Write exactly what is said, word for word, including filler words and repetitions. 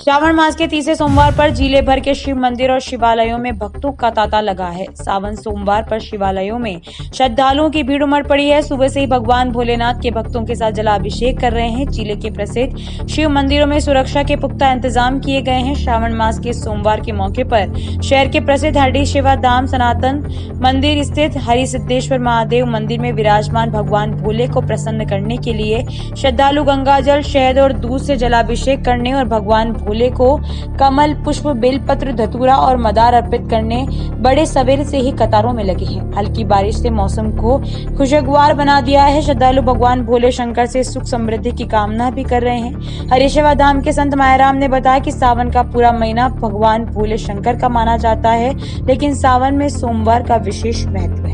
श्रावण मास के तीसरे सोमवार पर जिले भर के शिव मंदिर और शिवालयों में भक्तों का तांता लगा है। सावन सोमवार पर शिवालयों में श्रद्धालुओं की भीड़ उमड़ पड़ी है। सुबह से ही भगवान भोलेनाथ के भक्तों के साथ जलाभिषेक कर रहे हैं। जिले के प्रसिद्ध शिव मंदिरों में सुरक्षा के पुख्ता इंतजाम किए गए हैं। श्रावण मास के सोमवार के मौके पर शहर के प्रसिद्ध हरडी शिवा धाम सनातन मंदिर स्थित हरि सिद्धेश्वर महादेव मंदिर में विराजमान भगवान भोले को प्रसन्न करने के लिए श्रद्धालु गंगा जल, शहद और दूध से जलाभिषेक करने और भगवान भोले को कमल, पुष्प, बेलपत्र, धतूरा और मदार अर्पित करने बड़े सवेरे से ही कतारों में लगे हैं। हल्की बारिश से मौसम को खुशगवार बना दिया है। श्रद्धालु भगवान भोले शंकर से सुख समृद्धि की कामना भी कर रहे हैं। हरिशिवा धाम के संत मायाराम ने बताया कि सावन का पूरा महीना भगवान भोले शंकर का माना जाता है, लेकिन सावन में सोमवार का विशेष महत्व